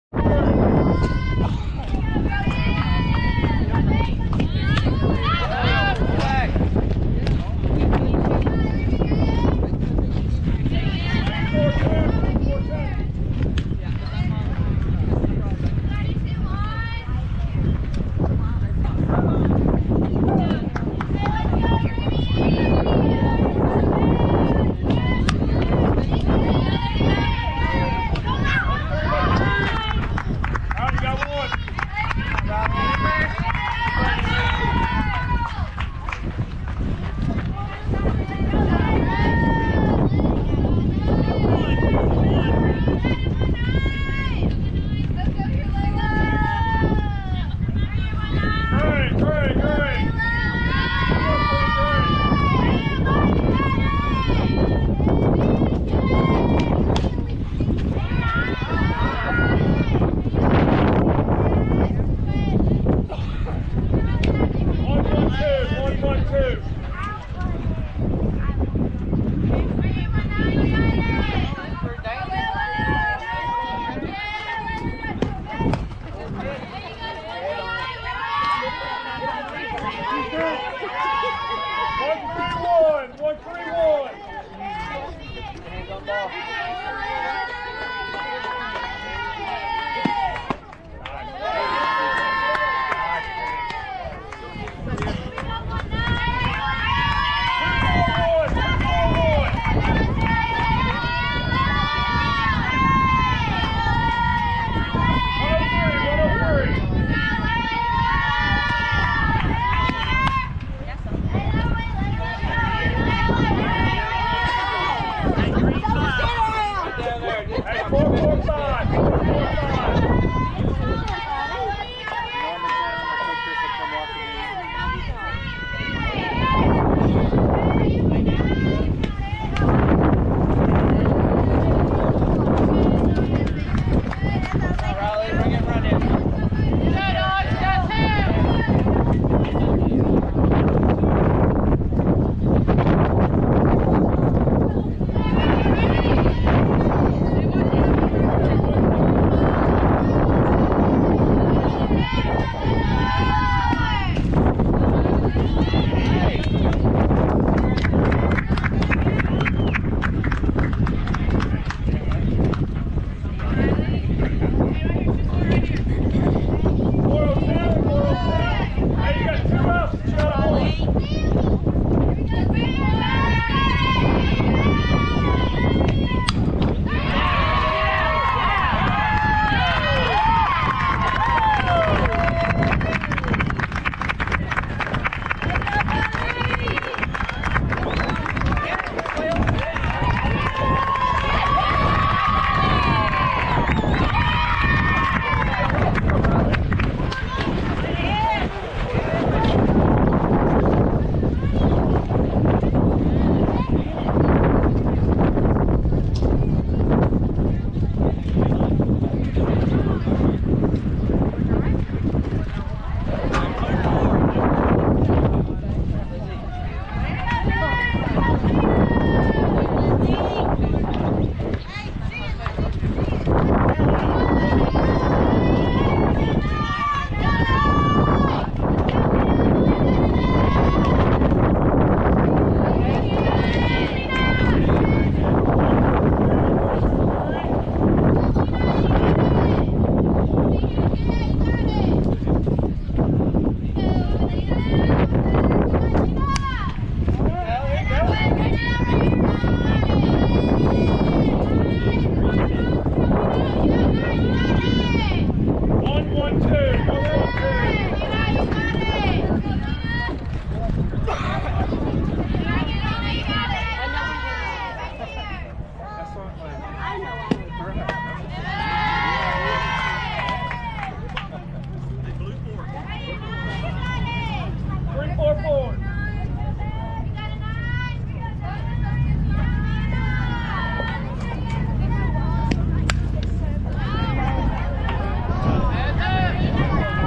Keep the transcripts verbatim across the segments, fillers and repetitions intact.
Three, four, four.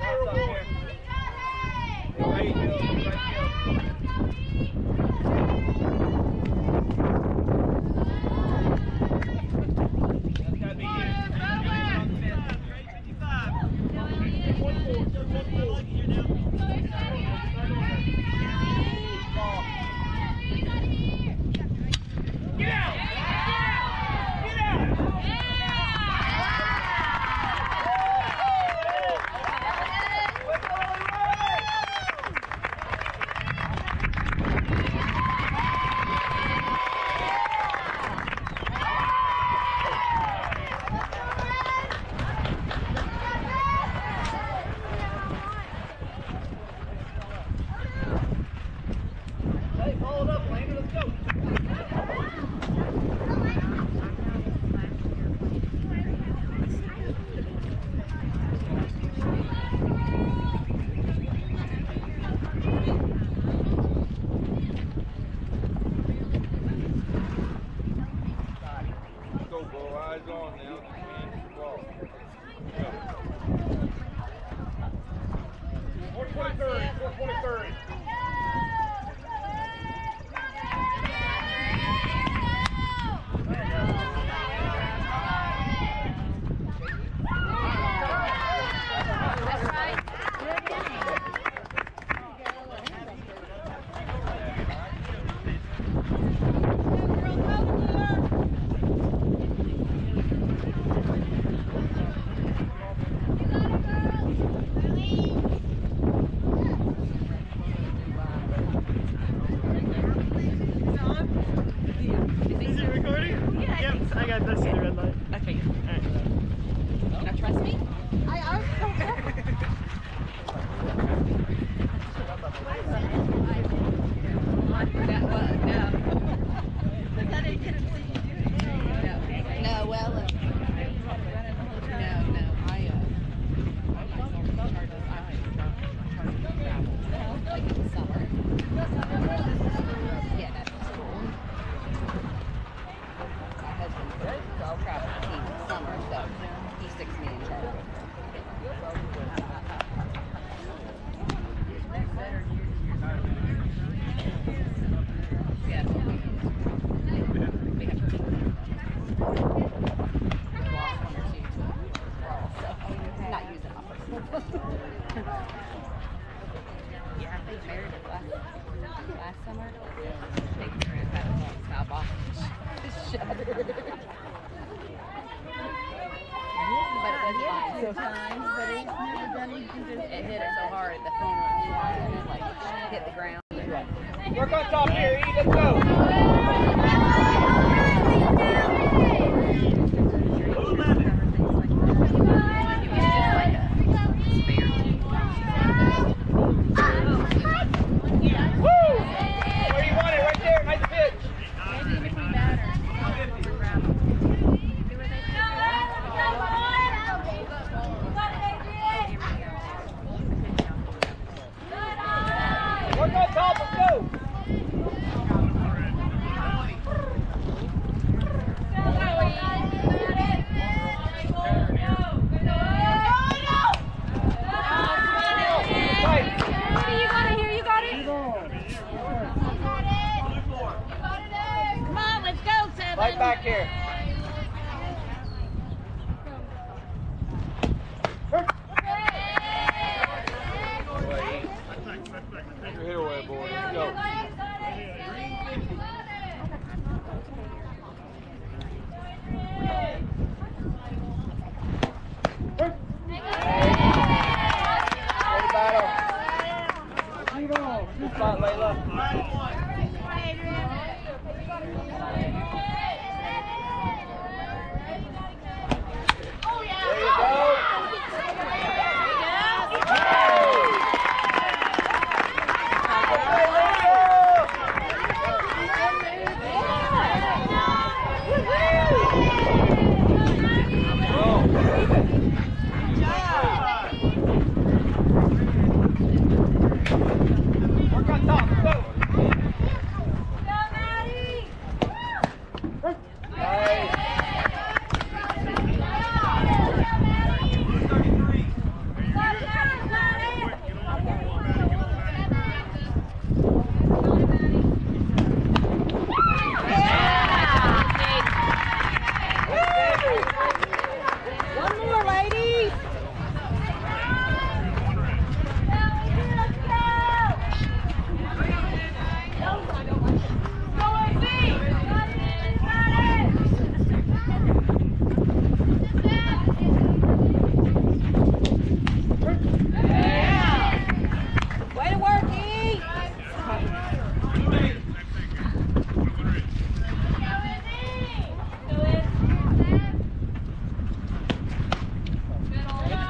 Work on top, go!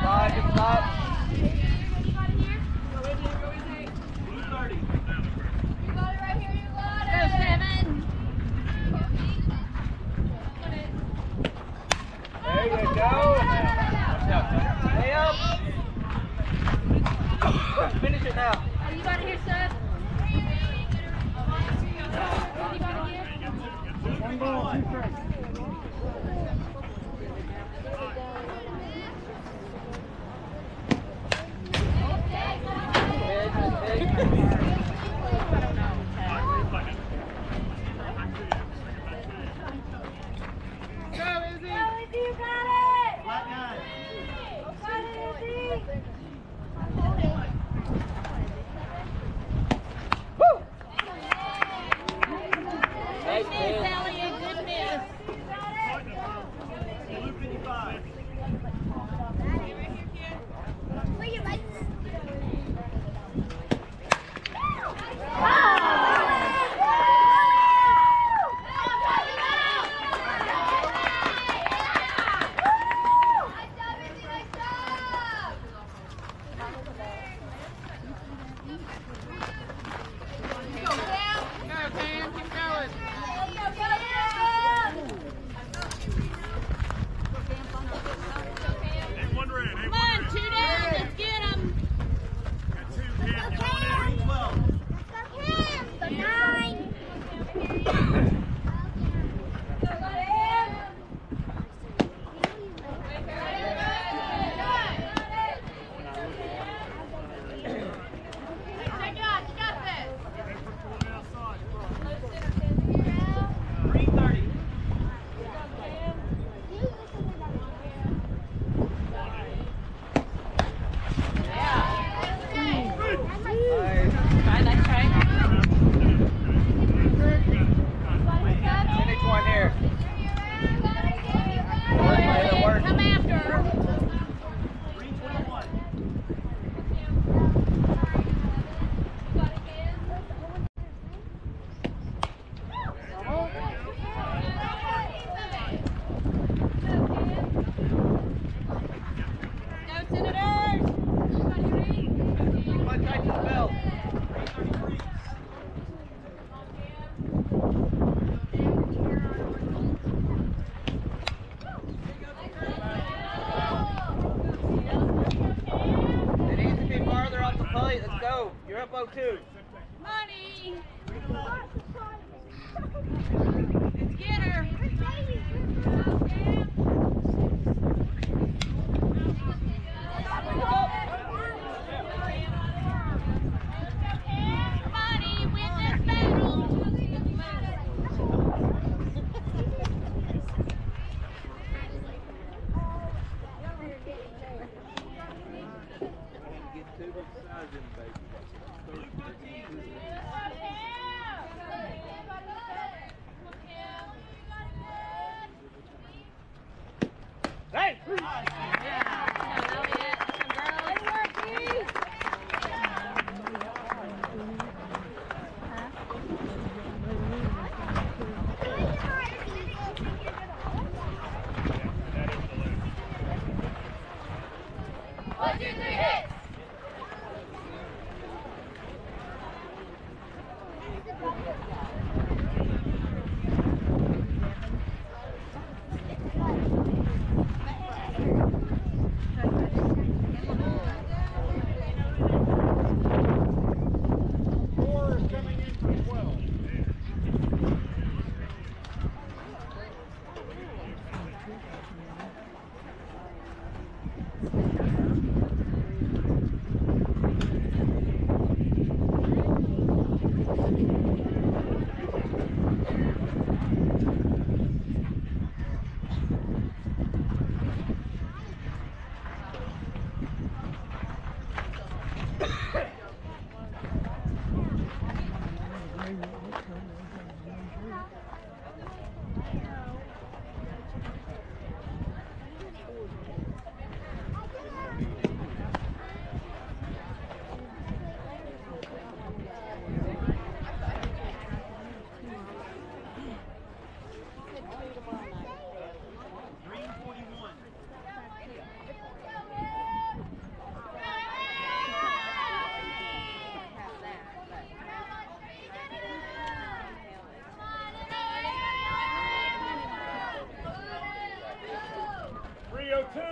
slide, good slide. There you go. Watch out. Stay up. Finish it now. Oh, you got it here, Seth? You got it here? One ball, two strikes.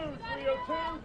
three oh two.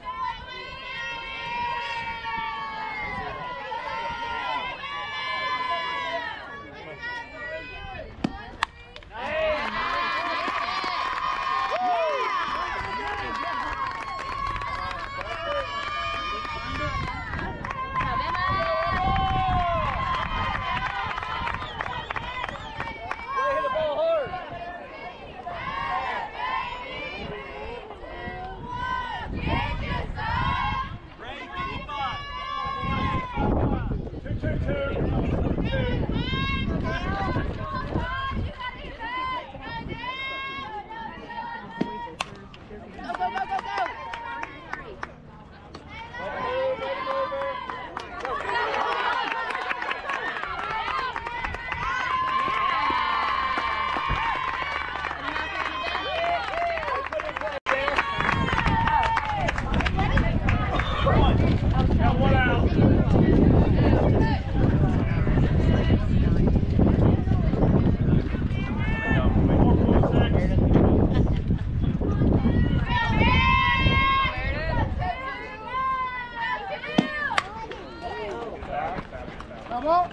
Come on.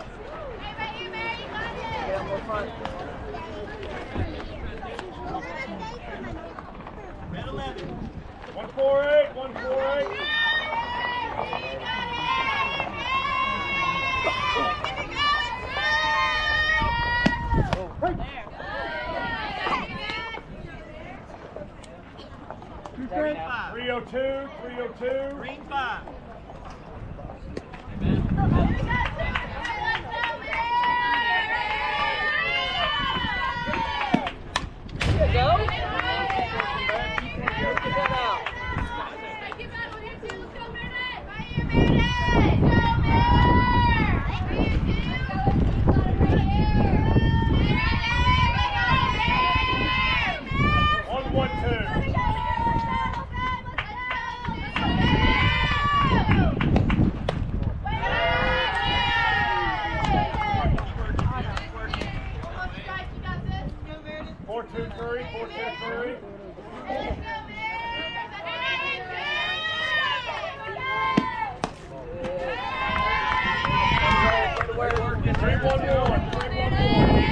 One four eight, one four eight. Three oh two, three oh two. Green five. Four two three, four two three. Three one one, three one one.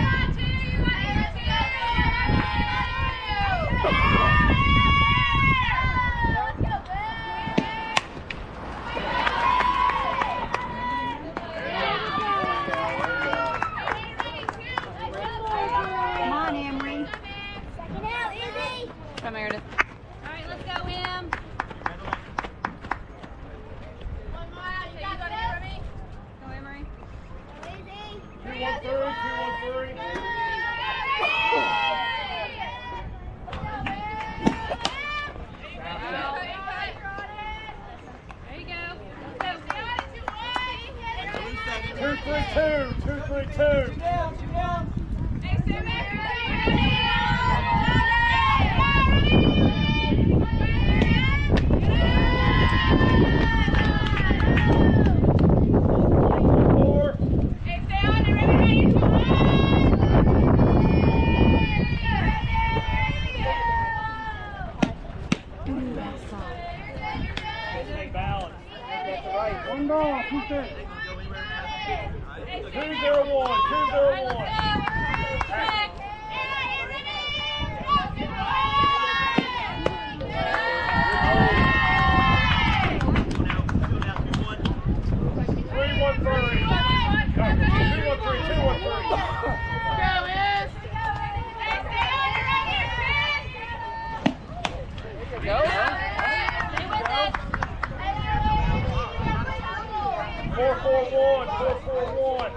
Come, Meredith. All right, let's go, Em. One more out. You got it, Emery. Go, Emery. Two one three, two one three. There you go. Let's go. Two three two, two three two. Hey, Sammy. One ball, two thirty. Two zero one, two zero one. Three one three. Two one three, two one three. Four four one, four four one.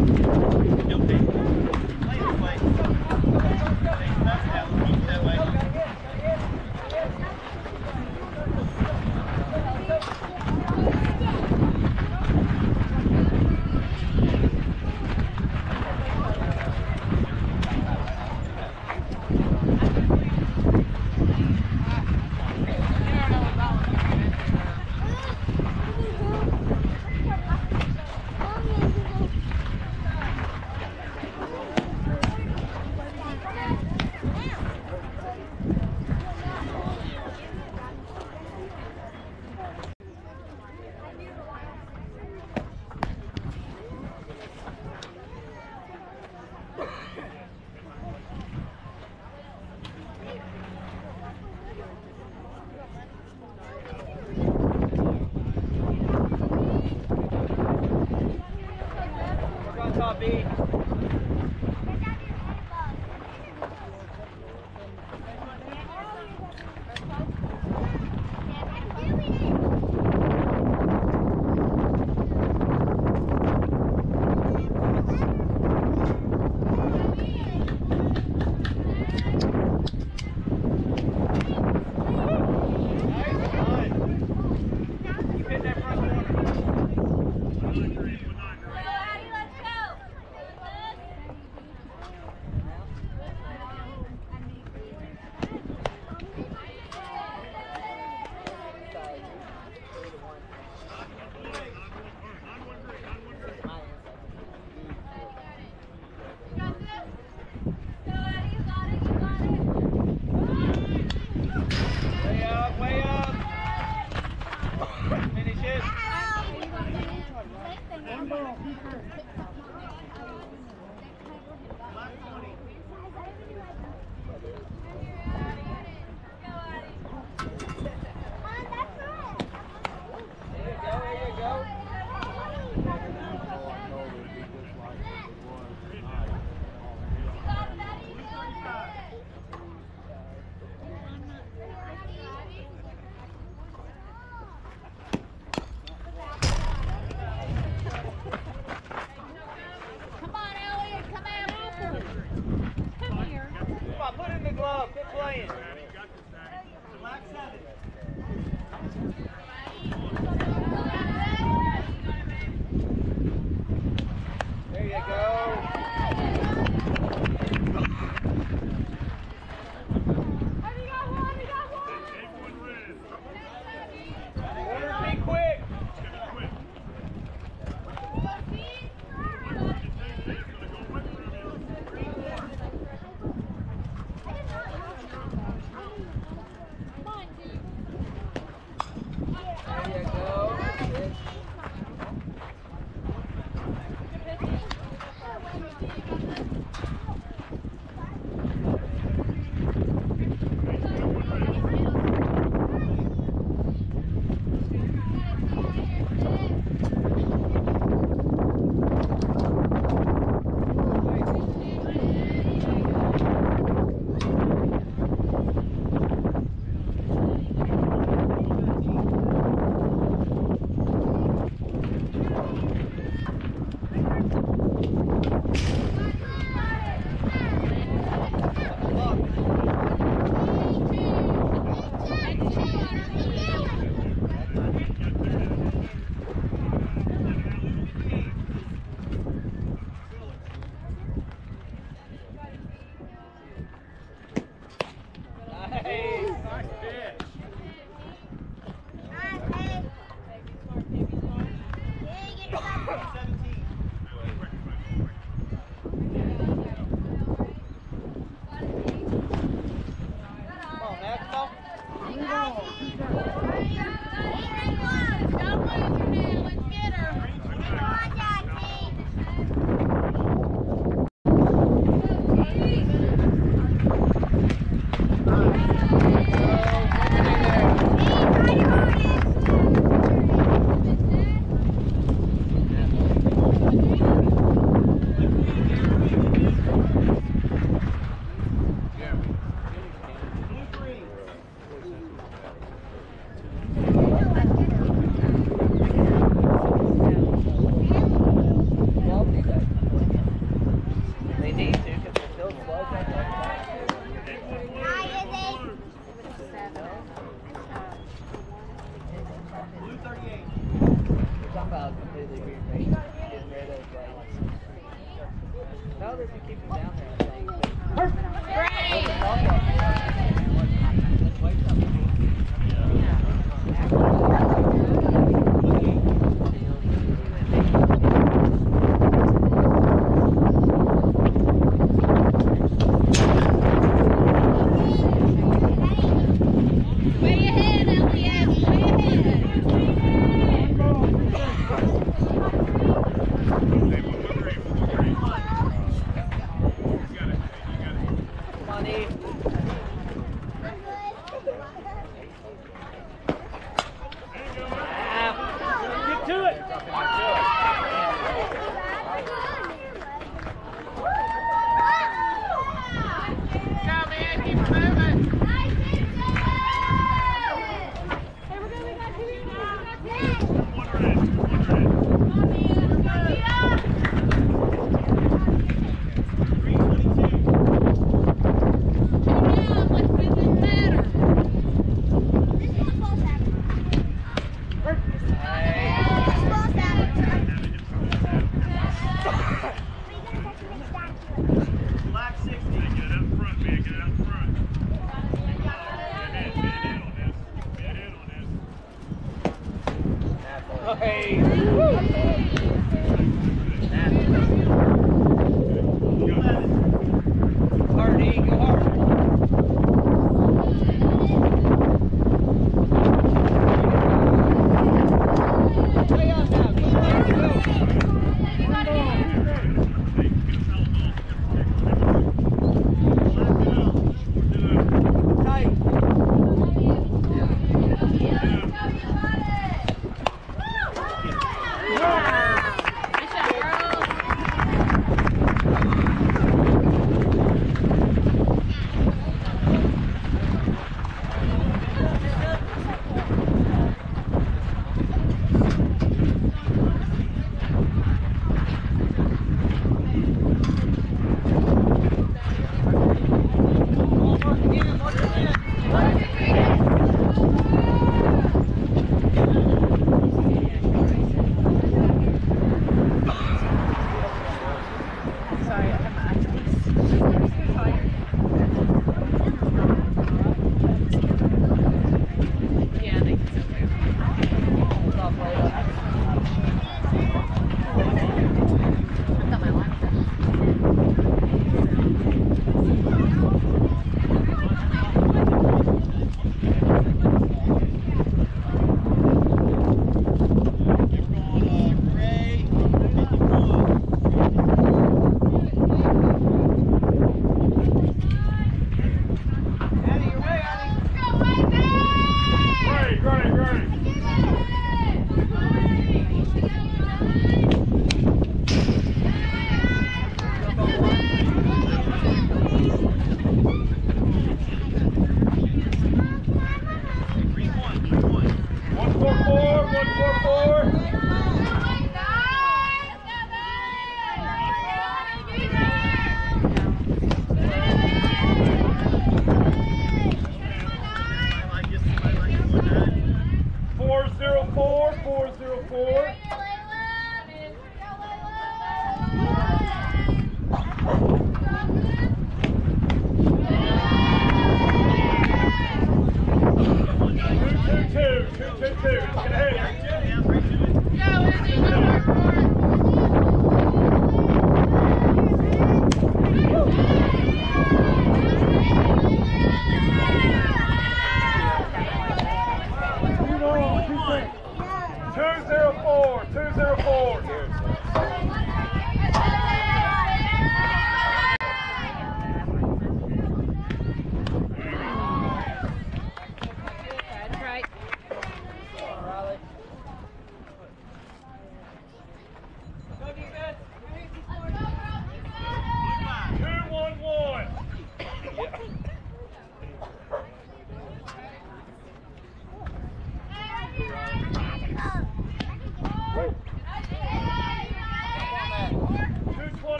B. about completely being rid getting rid of like. No, they can keep him down there. I think. But,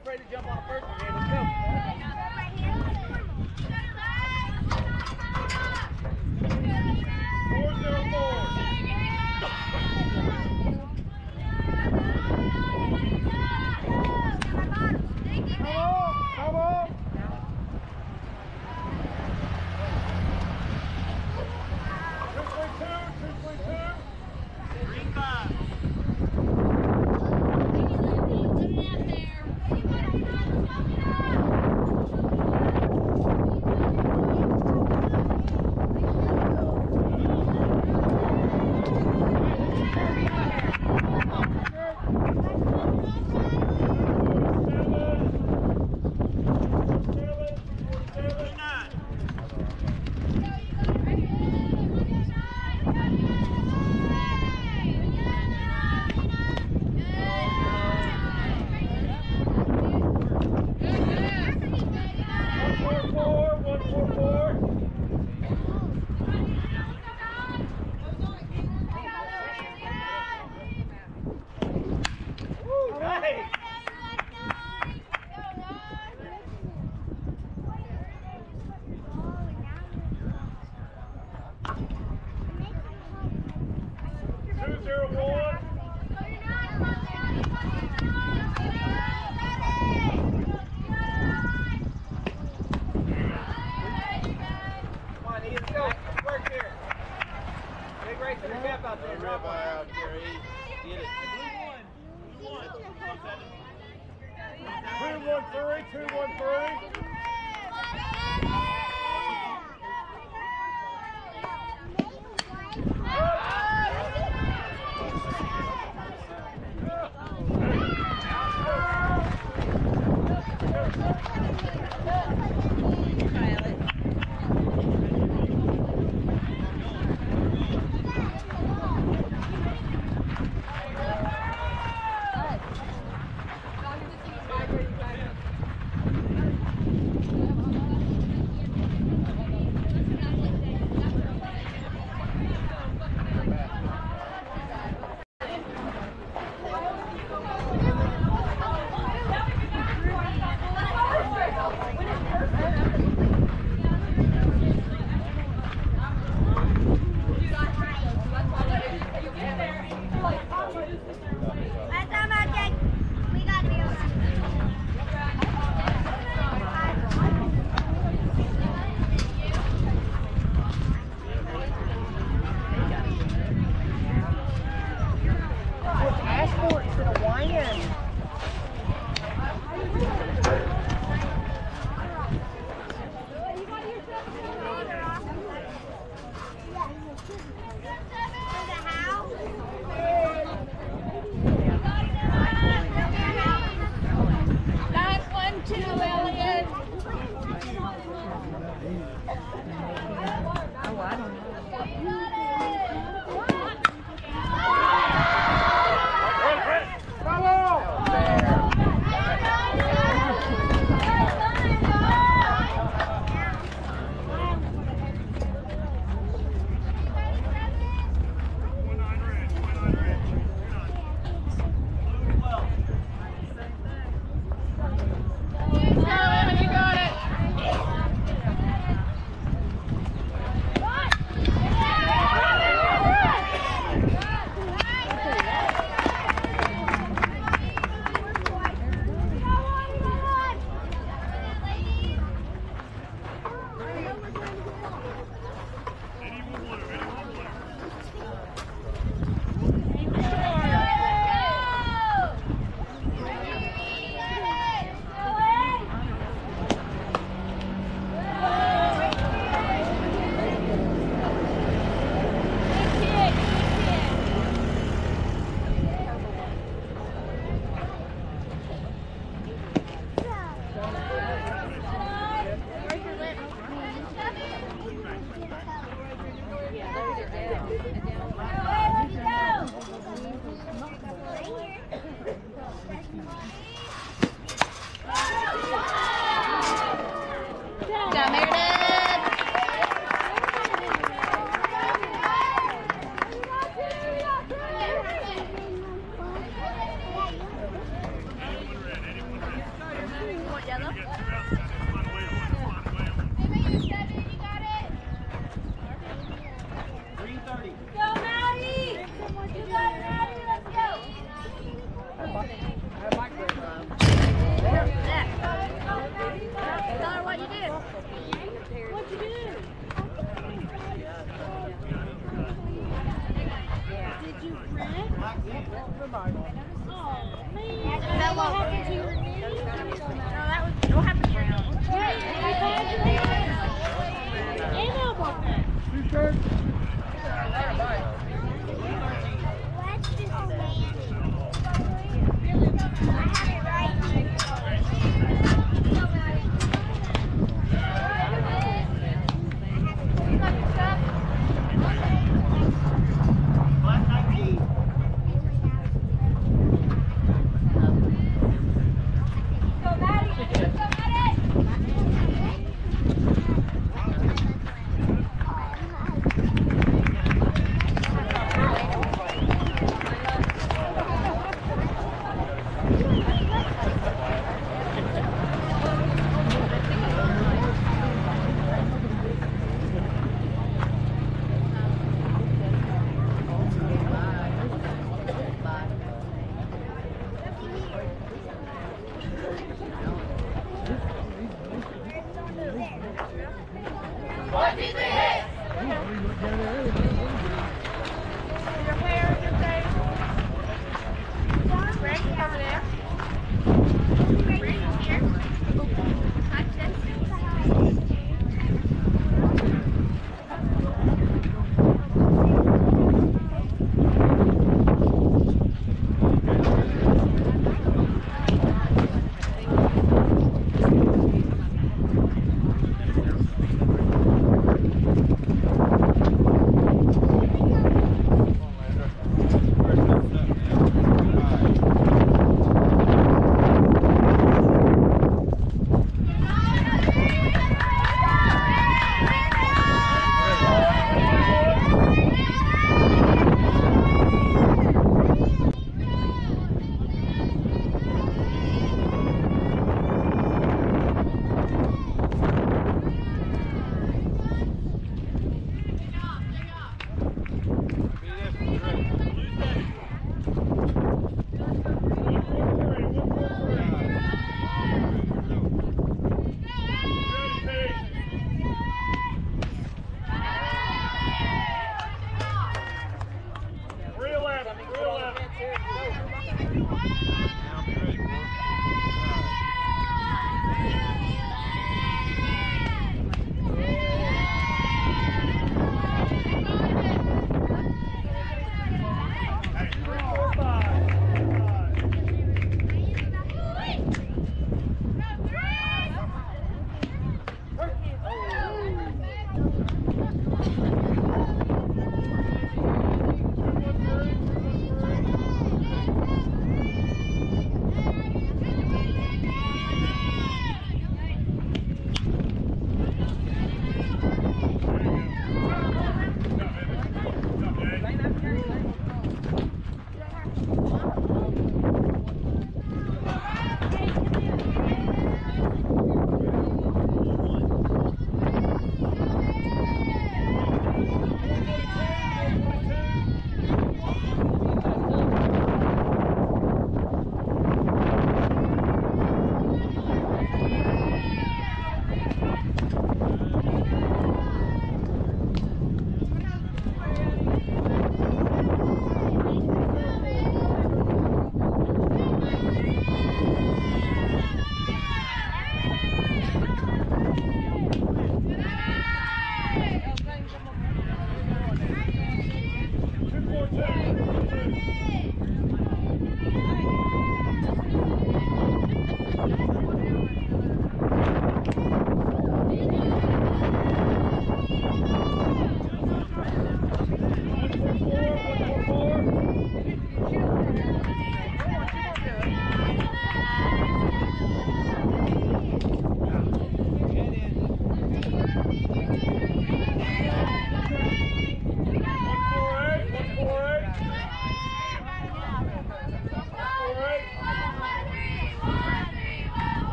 afraid to jump on the first one. Here, let's go. Four zero four. Come on! Two point two, two point two. Three five. Yellow? three thirty. Go, Maddie! You got it, Maddie. Let's go. That mic goes around. There. Tell her what you did. What'd you do? Did you print? Oh, man. That what happened to your knee? No, that was what happened to your elbow. And elbow. Two shirts. Let's just land it. I have it right here. Black nineteen. Go, Maddie. Go, Maddie.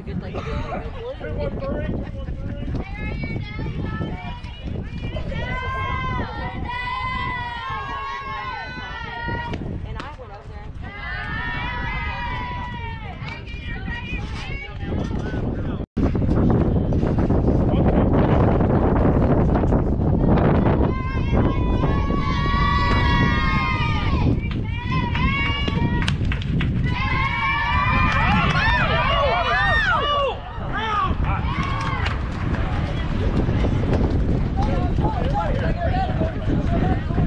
Good thing. Good thing. Two, one, three. And I went over there. Hey,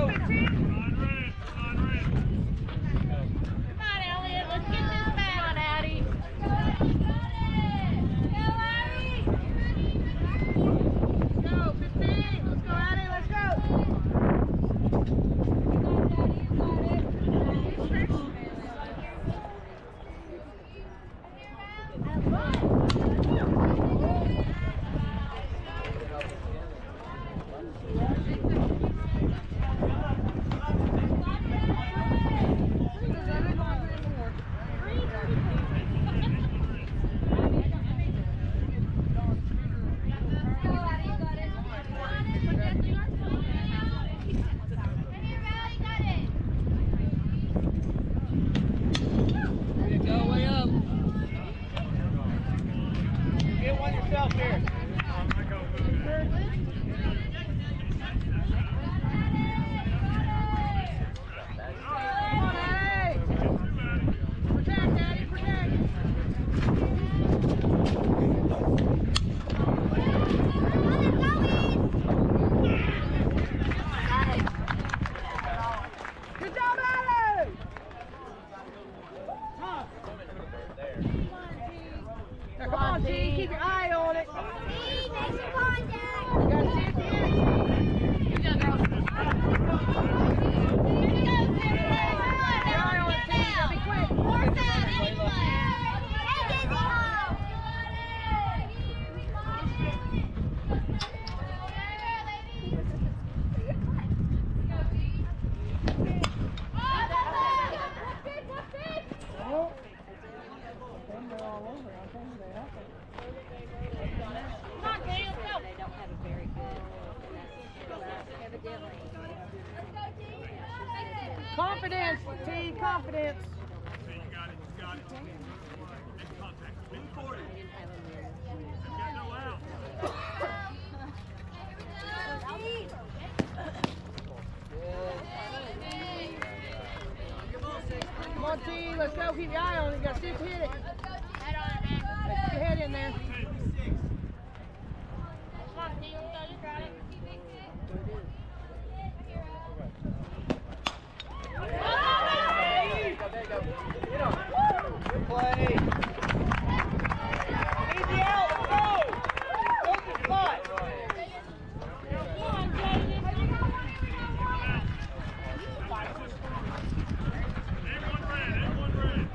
Confidence, T, confidence. You got it, you got it. Make contact. Spin forward. You got no out. Come on, T, let's go. Keep your eye on it. You got six hit it. Head on it, man. Let's get your head in there. Come on, T, let's go. You got it. Good play. Easy out, let's go. Go to the spot. Come on, Jaden. Everyone red, everyone red.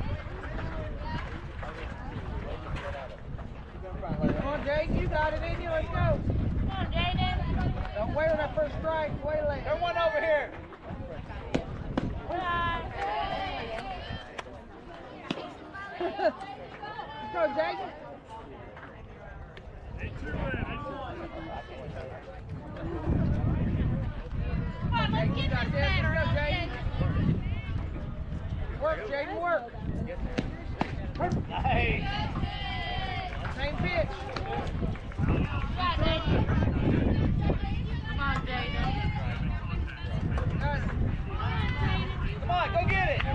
Come on, Jaden, you got it in you. Let's go. Come on, Jaden. Don't wait on that first strike. Wait late. Everyone over here. Let's go, Jaden. Eight two red, eight two. Come on, let's get this batter on, Jaden. Work, Jaden, work. Nice. Same pitch. Got Jaden. Come on, Jaden. Got it. Come on, go get it.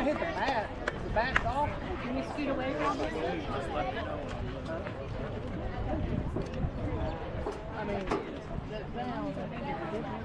might hit the bat. The bat's off. Can we scoot away from it? I mean, the sound, I think it's different.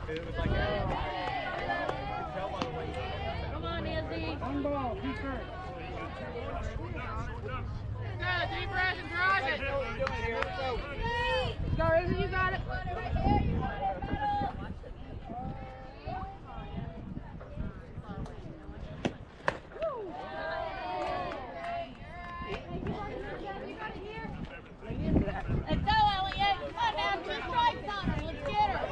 It was like a, you could tell by the way he Come on, Izzy. One ball, two strikes. Go, deep breath and drive it. What are you doing here? Let's go. Go, Izzy, you got it. Let's go, Elliot. Come on now, two strikes on her. Let's get her.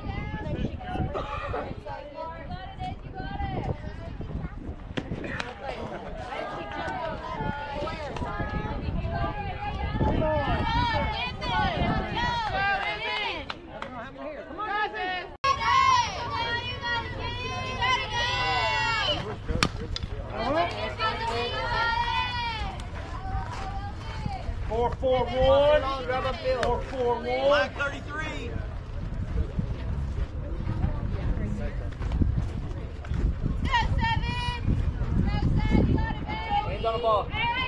Come on, Izzy. Four, four, one. Grab upfield. Four, four, one. Black thirty-three. Hands on the ball.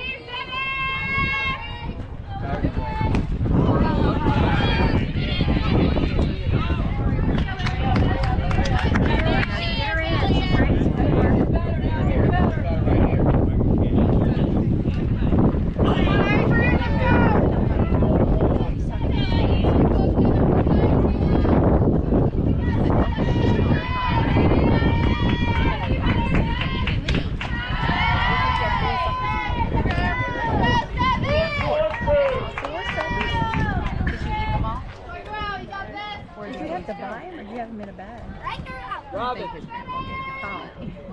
Did you have to buy them or do you have them in a bag? Robin. Oh.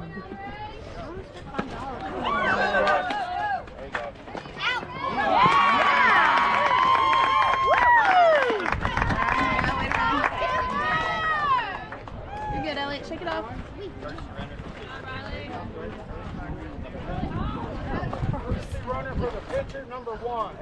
You're good, Elliot. Shake it off. Runner for the pitcher, number one.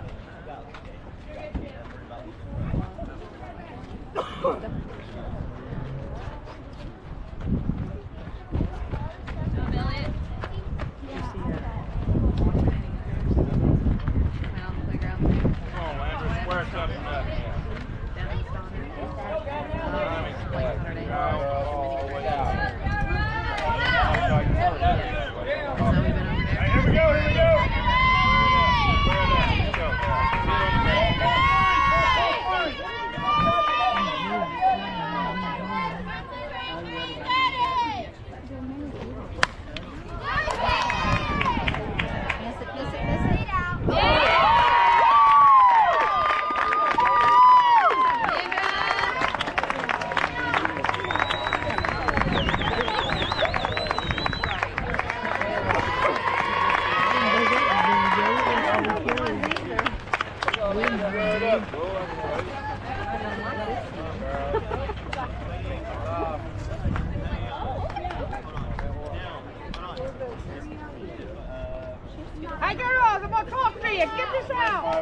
Come on, Andrew. Square stuff in that. Hey, here we go, here we go. Hey, girls, I'm gonna talk to you. Get this out.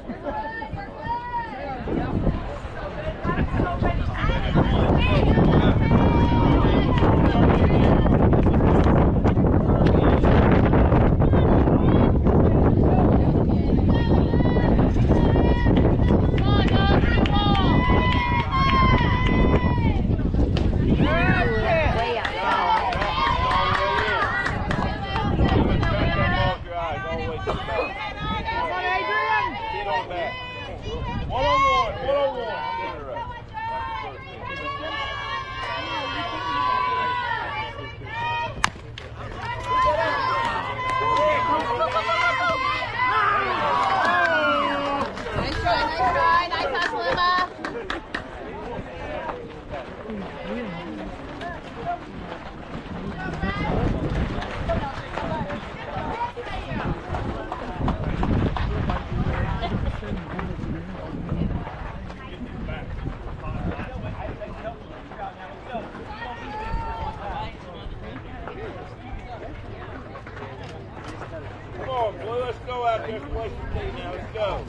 Come on, Blue, let's go out there and play some team now. Let's go.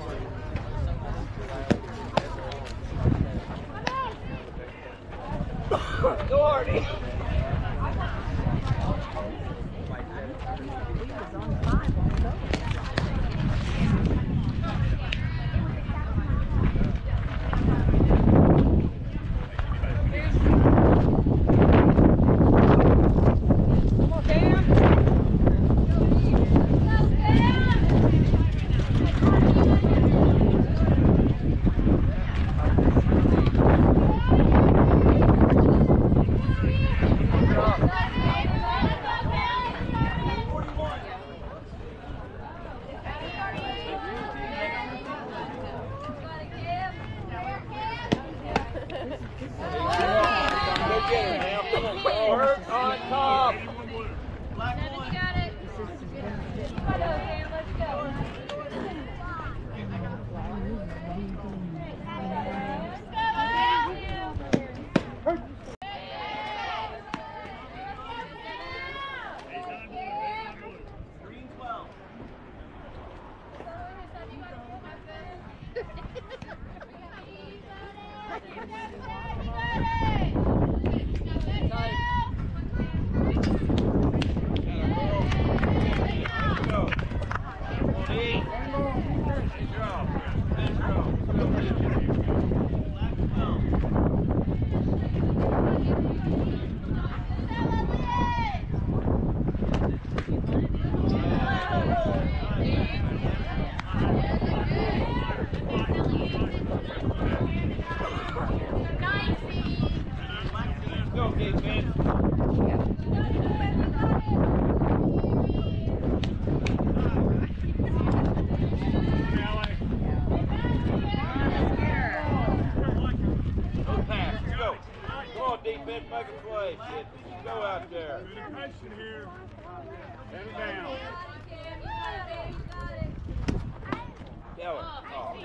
Go, Artie. Here's get her now. Come on, ball. Hurt on top. Anyone blue. Seven, you got it. Come on, Sam, let's go. Go, defense. Go pass. Go. Come on, defense. Make a play. Shit. Go out there. Communication here. Stand down. Tell her. Oh.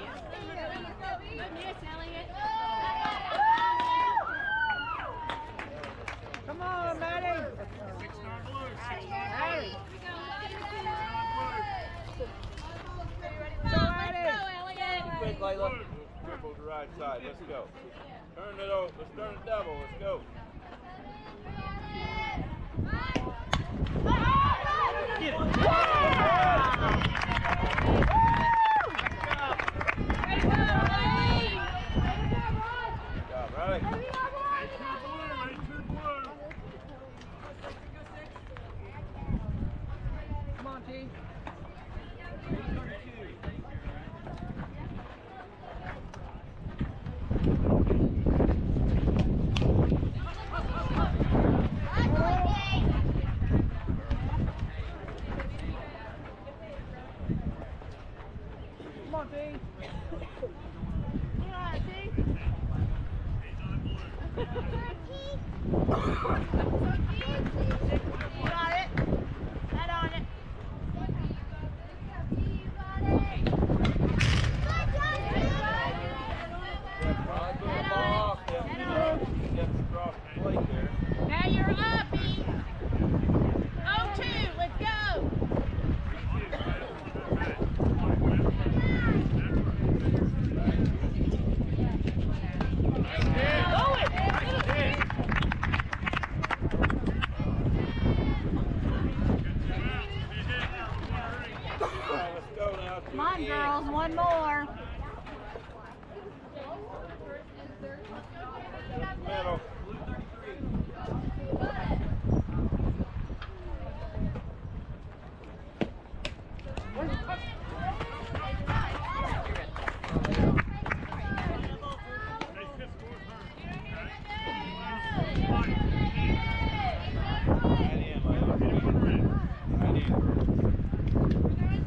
Come on, Maddie. Six nine blue. Six Maddie. Go, Elliot. Quick, Layla. Dribble to the right side. Let's go. Turn it over. Let's turn it double. Let's go. Good job, Riley. Eight two blue. Eight two blue. Come on, T. Come on, T. Yeah, T. Got it. Head on it. Now you're up, E. oh two, let's go. Come on, girls, one more. Middle. Right in, Layla. Right in.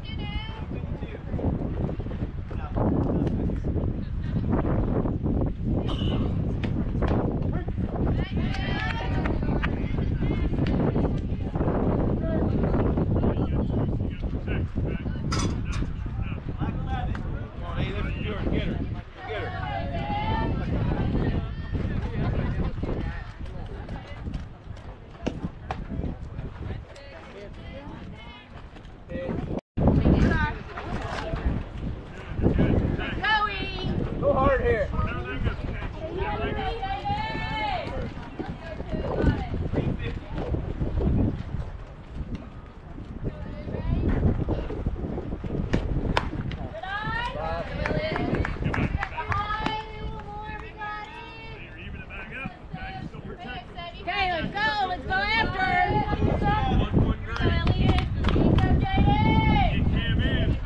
Come on, E, this is yours. Get her. Get her. Go, E. Go hard here. Okay, let's go. Let's go after her. One point Go, green. Elliot. Go, J D. Get Cam in.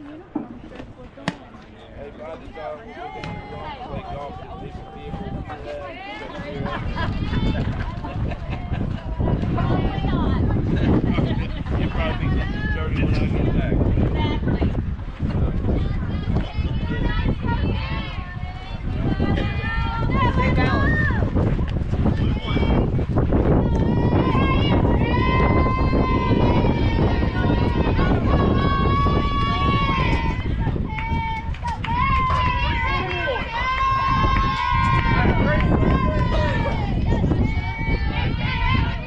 uniform shirts look on. Hey, by the time we look at the golf, play golf, this is the vehicle. Probably not. You'll probably be dirty when I get back. Exactly. Stay balanced.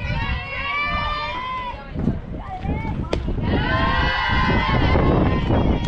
Yeah.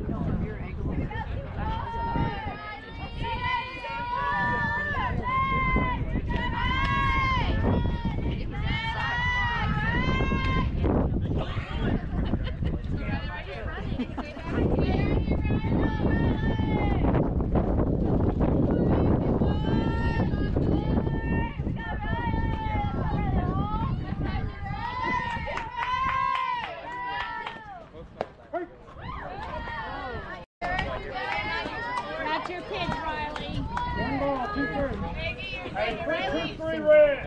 Not your pitch, Riley. One ball, two thirds. Hey, three, two, three, red.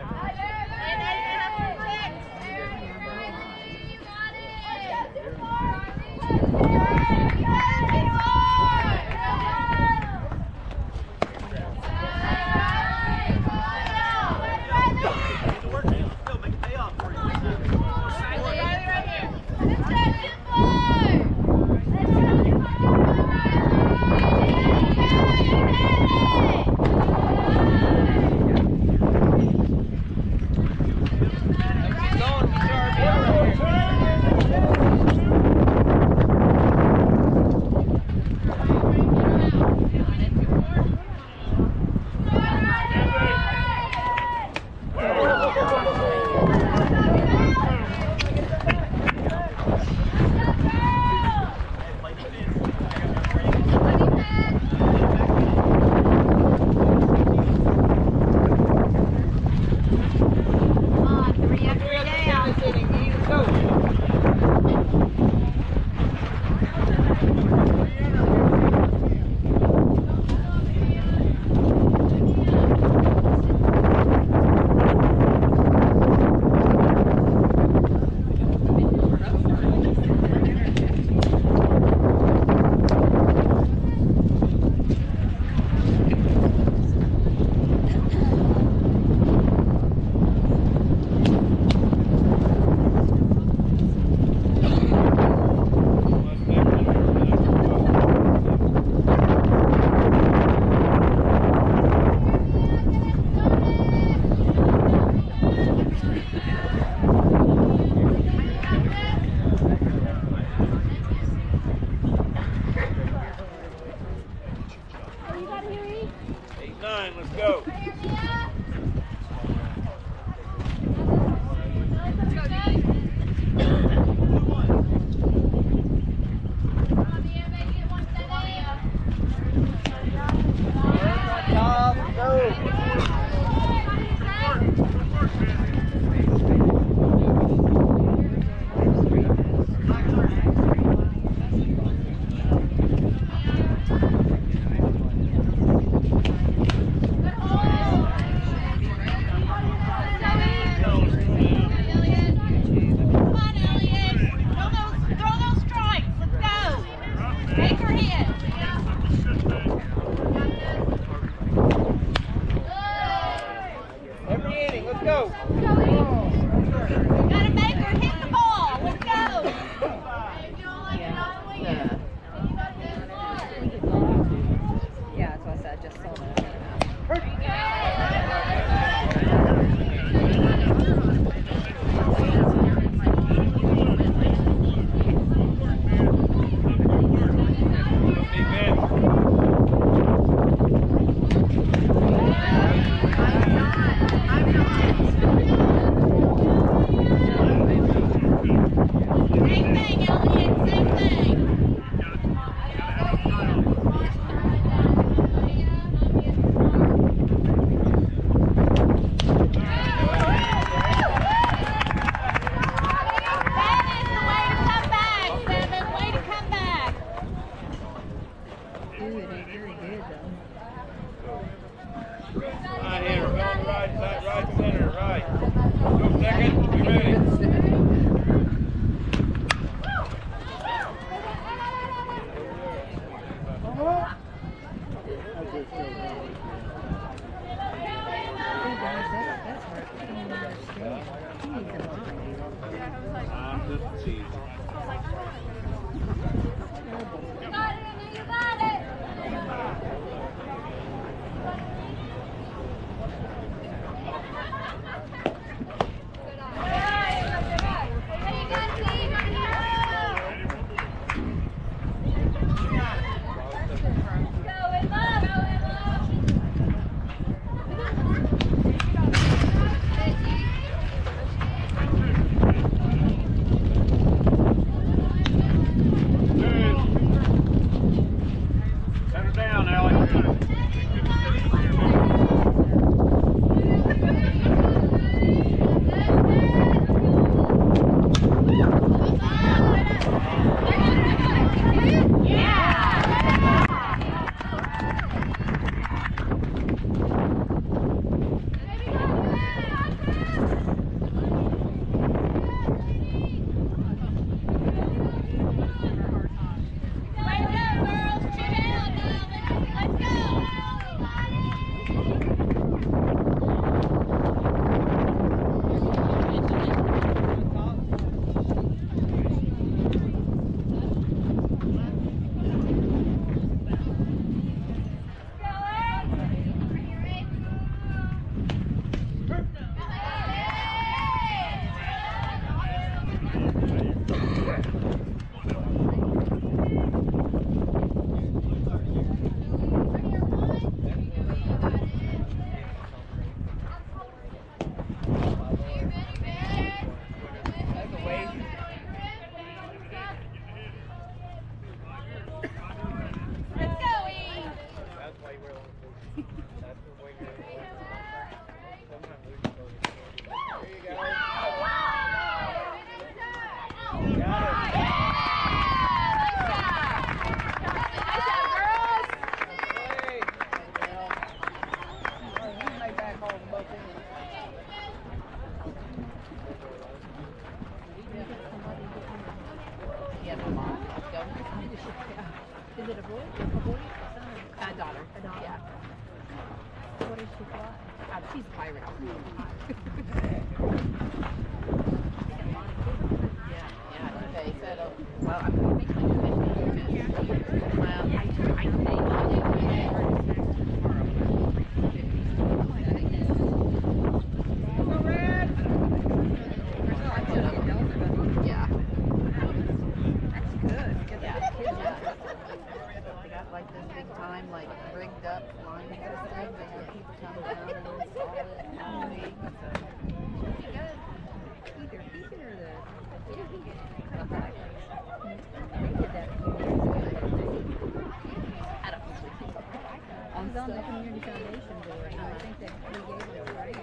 Is it a boy? A boy? A son? A daughter. A daughter. Yeah. What does she fly? Uh, she's a pirate. yeah, yeah. Okay, so, well, I'm going to make like fifty. Well, I, I Yeah. That's good. Because yeah. They got like this big time, like rigged up line system. They have people come down and install it and big. So pretty good. Either either the they did that a few years ago. I don't know. I was on the Community Foundation board, and I think that we gave them a grant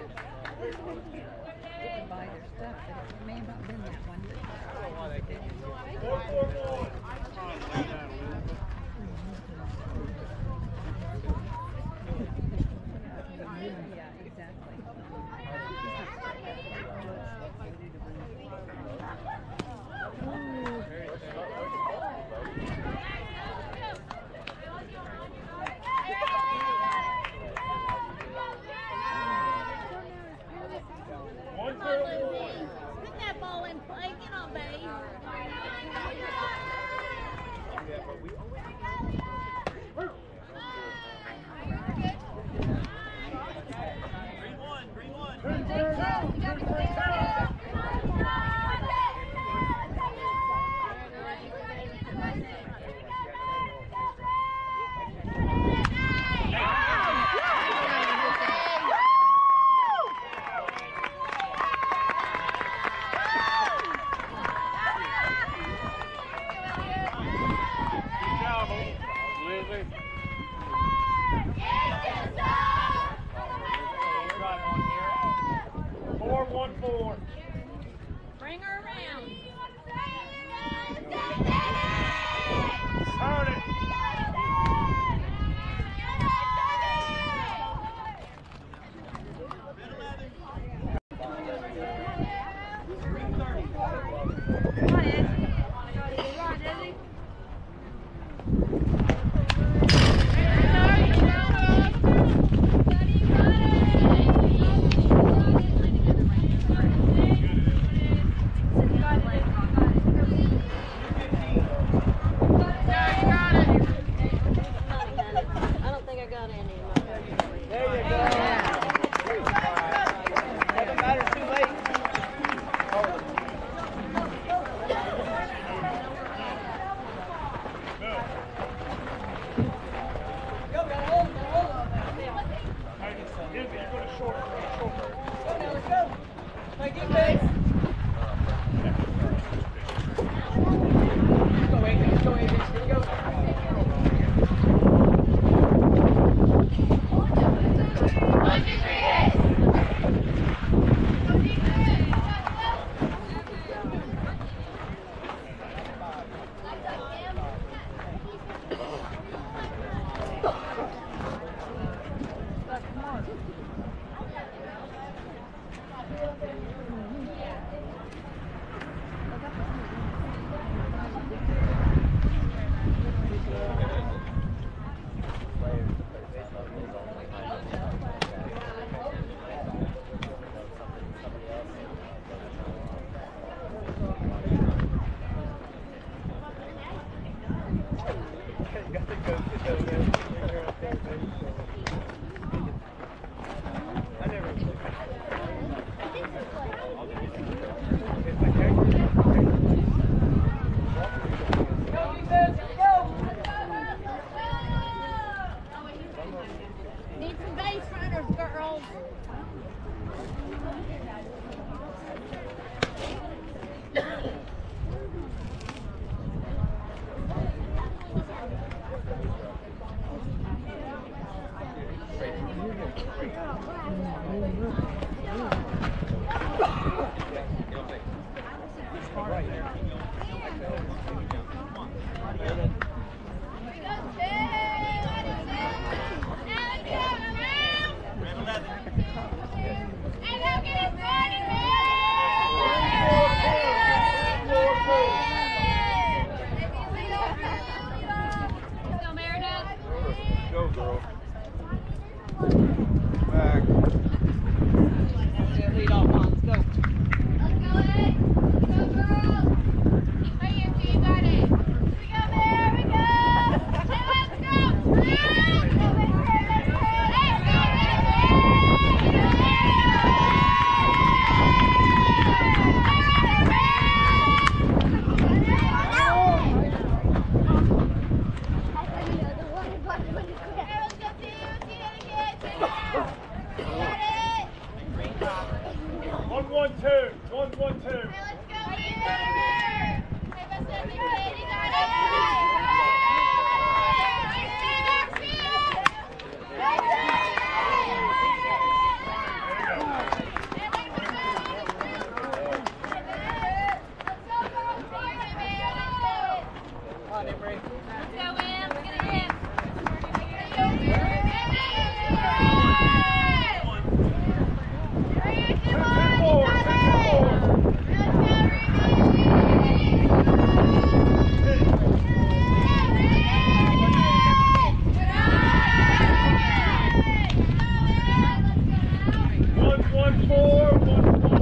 to buy their stuff. But it may have not been that one. Four, four, four. Yeah, exactly. One thirty one. Put that ball in play. Get on, babe. Green one, green one. Good job, Lizzie. Four, one, four. Bring her around. Turn it. Come on, Ed. Come on, Dizzy. I don't think I got any in my phone. There you go. Doesn't matter, too late. Need some base runners, girls. girl. Back. Yeah, lead off, Mom. Let's go. Let's go, Ed. Let's go, girls. Right here, so you got it. We go, there we go. Hey, let's go. Let's go. One, one, two. One, one, two. Hey, let's go, Peter. Hey, let's go, kid. You got it. Come on, Emery. Let's go, Em. Get it in. Two, two, four. Two, two, four. One, one, four. One, one,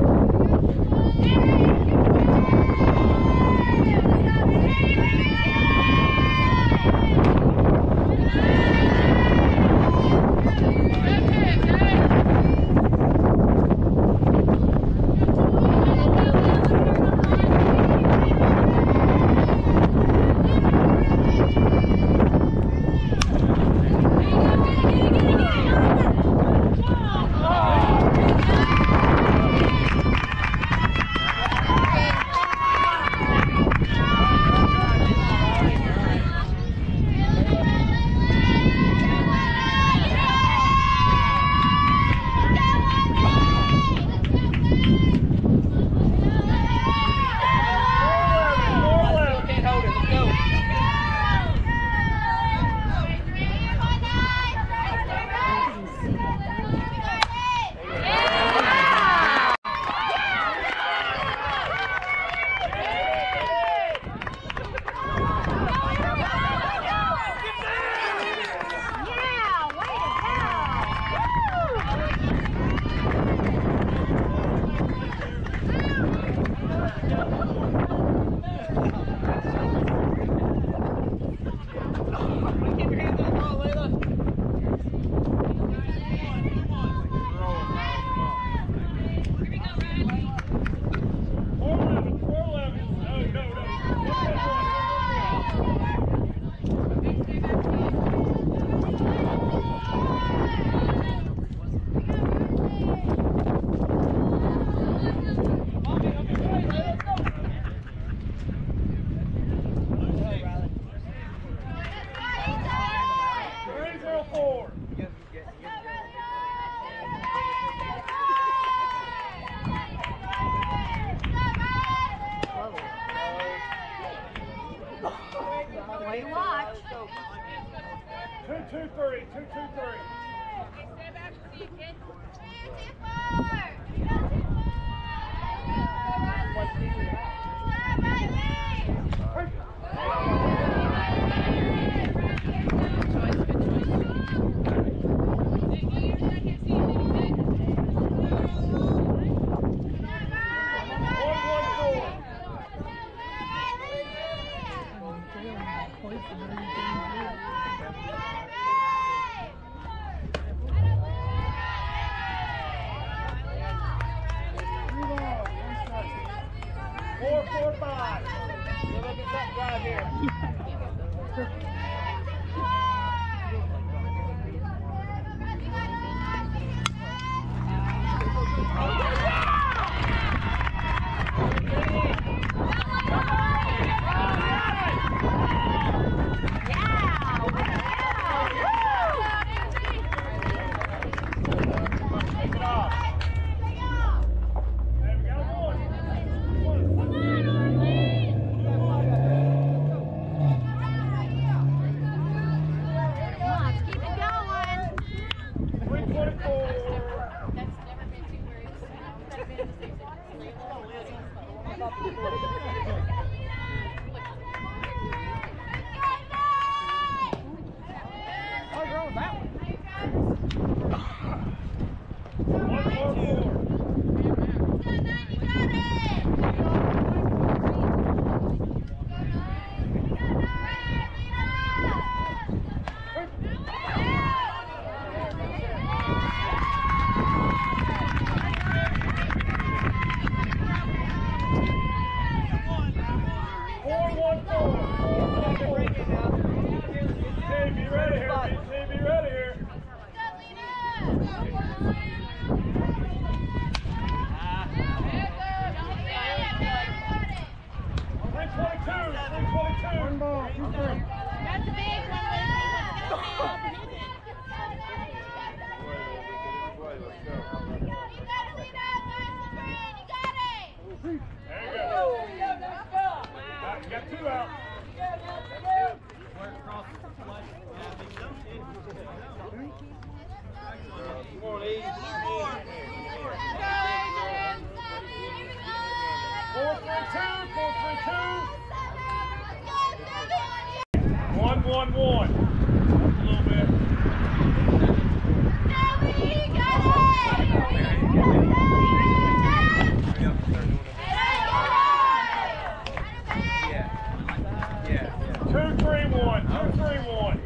Can't hold it. Let's go. Keep your hands on the ball, Layla. four, eleven. Four, eleven. No, no, no. One, one, one. Three, zero, four. Way to watch. Two, two, three. Two, two, three. Four, four, five. We're making something drive here. ready here, B C, be ready here. three twenty-two, three twenty-two. One ball, two three. That's a big one. There you go. Got, you got two out. Come on, Eve. Four three two, four three two. One one one. A little bit. Two three one. Two three one.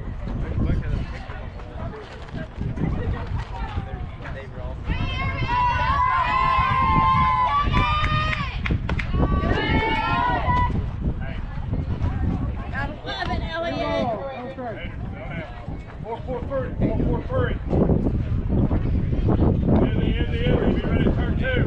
Love it, Elliot. Four four three. Four four three. In the end, the end. Be ready to turn two.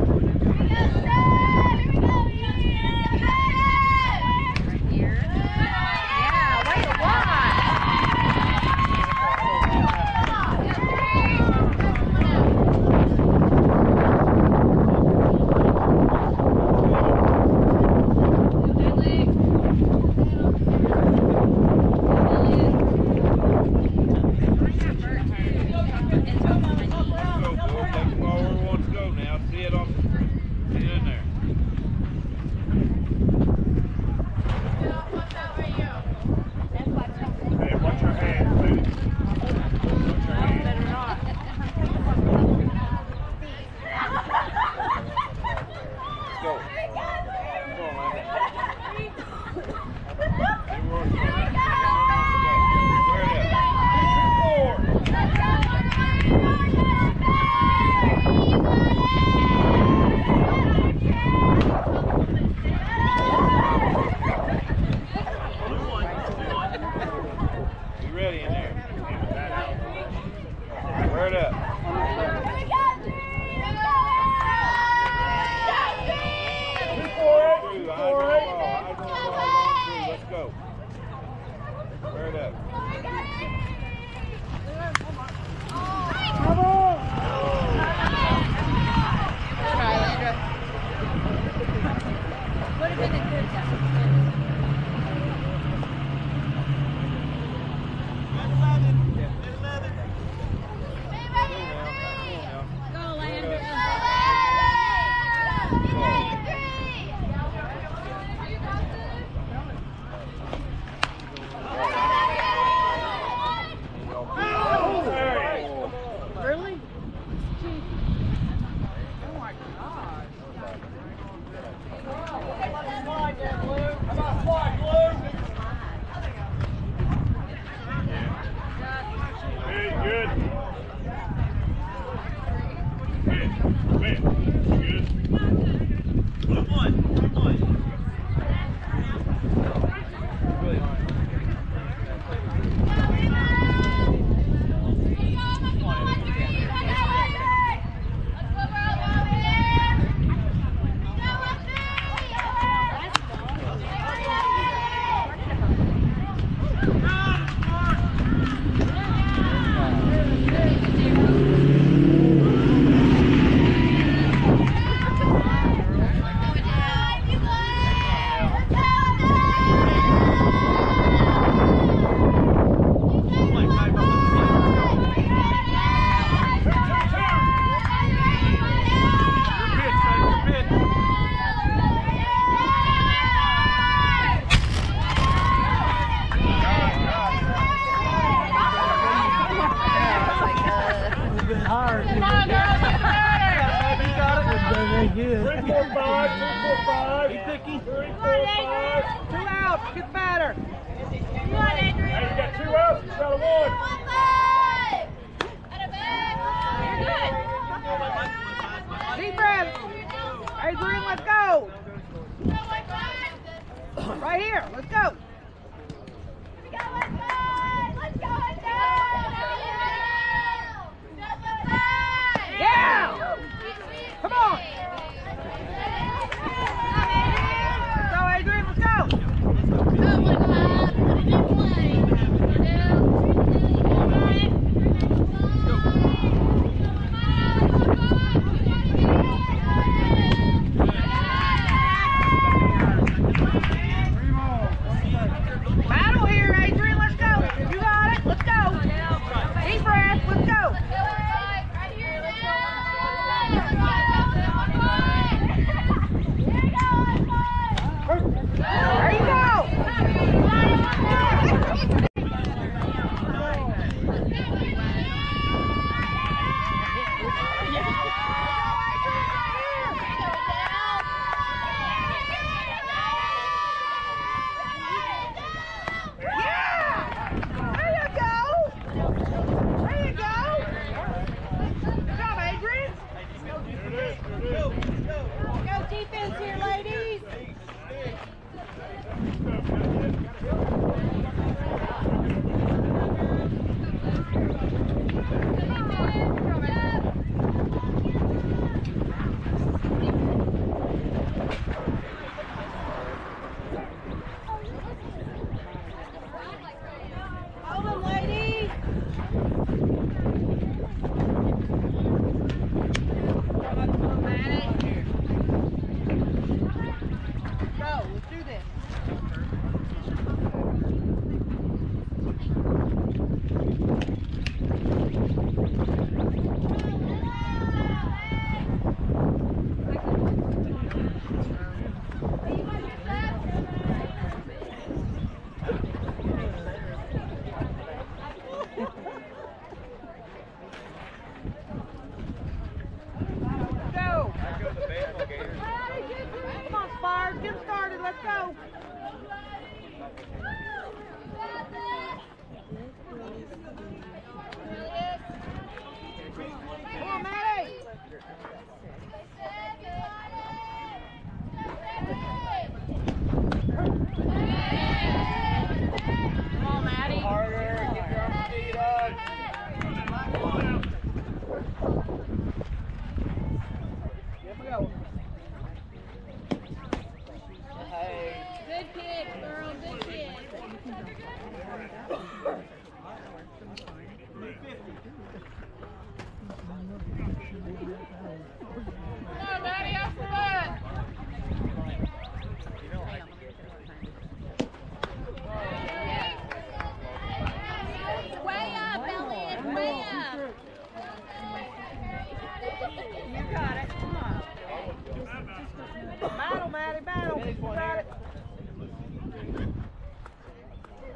Right here, let's go. Let's go, let's go, let's go.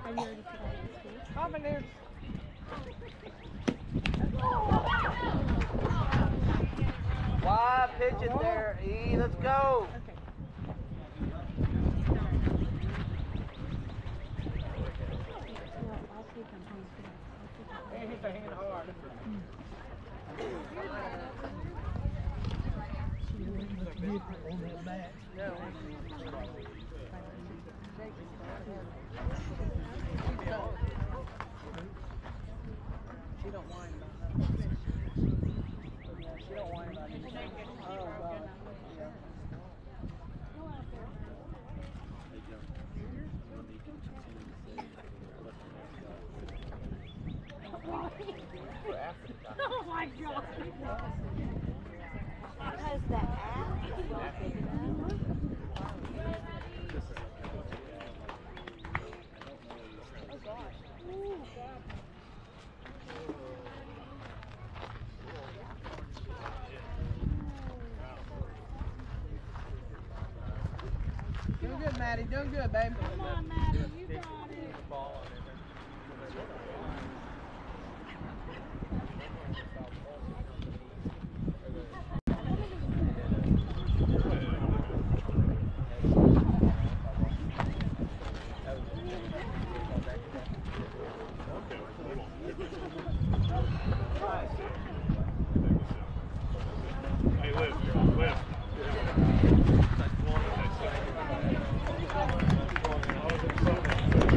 Have you already put out the school? Hopping there. Wide pitch it there. E, let's go. Okay. Well, last week I'm home today. They hit the hand hard. She don't whine about nothing. Yeah, she don't whine about anything. Oh, God. Yeah. Oh my God. Because the app is so big enough. Oh gosh. Ooh, God. Doing good, Maddie. Doing good, babe. Come on, Maddie, you got it. Hey, Liv, Liv. Yeah.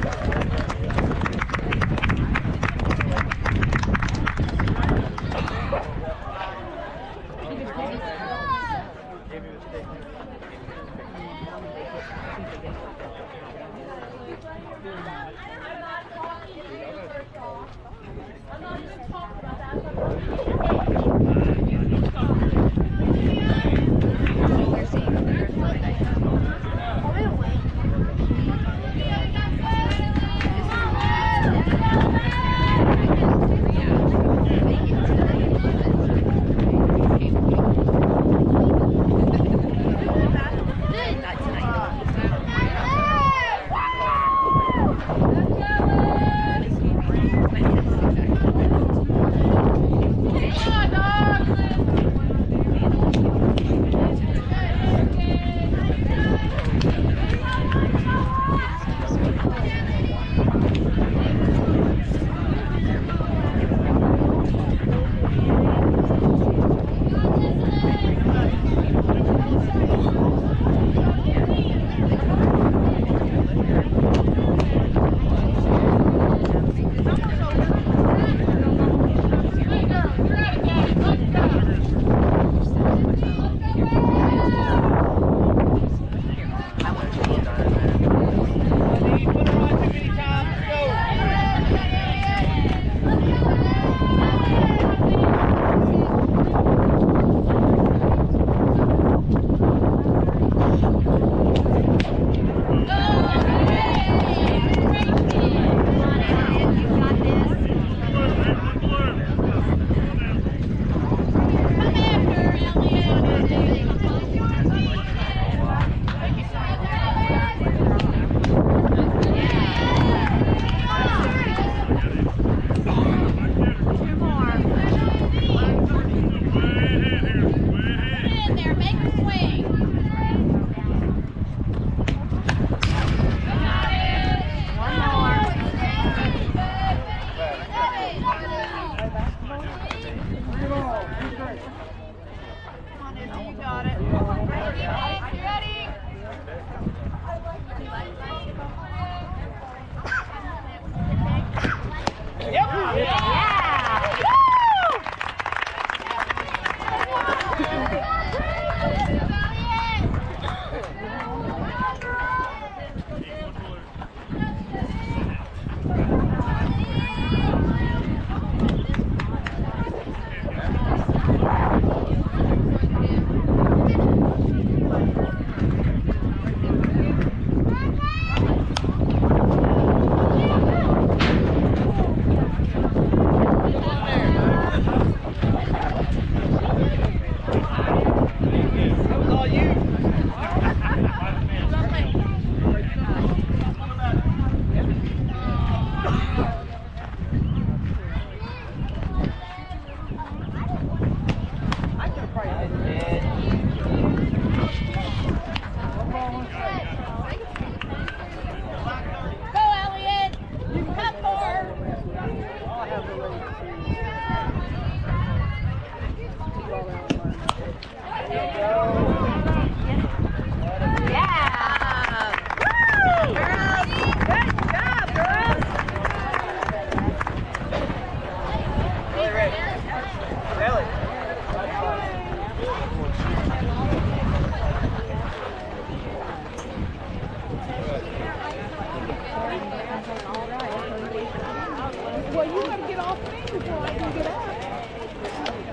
off me before I can get up.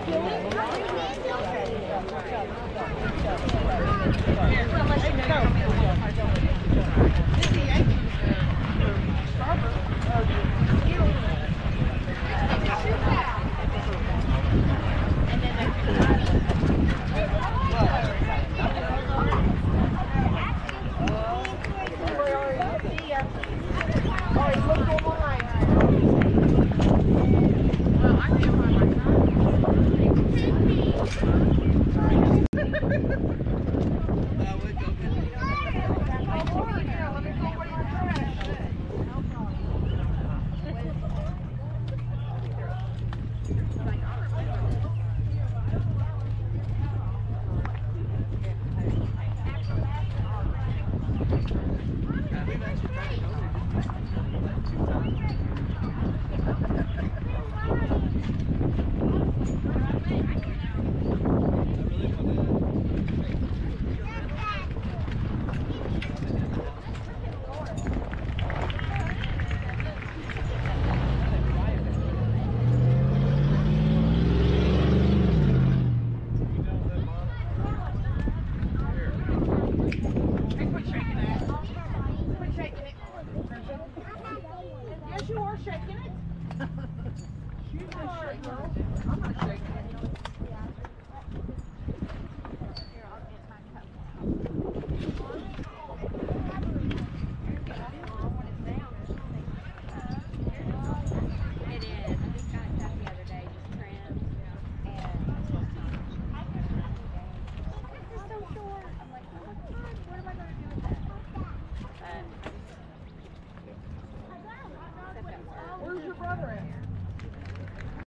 Yes, you are shaking it. You are, girl. I'm not shaking it.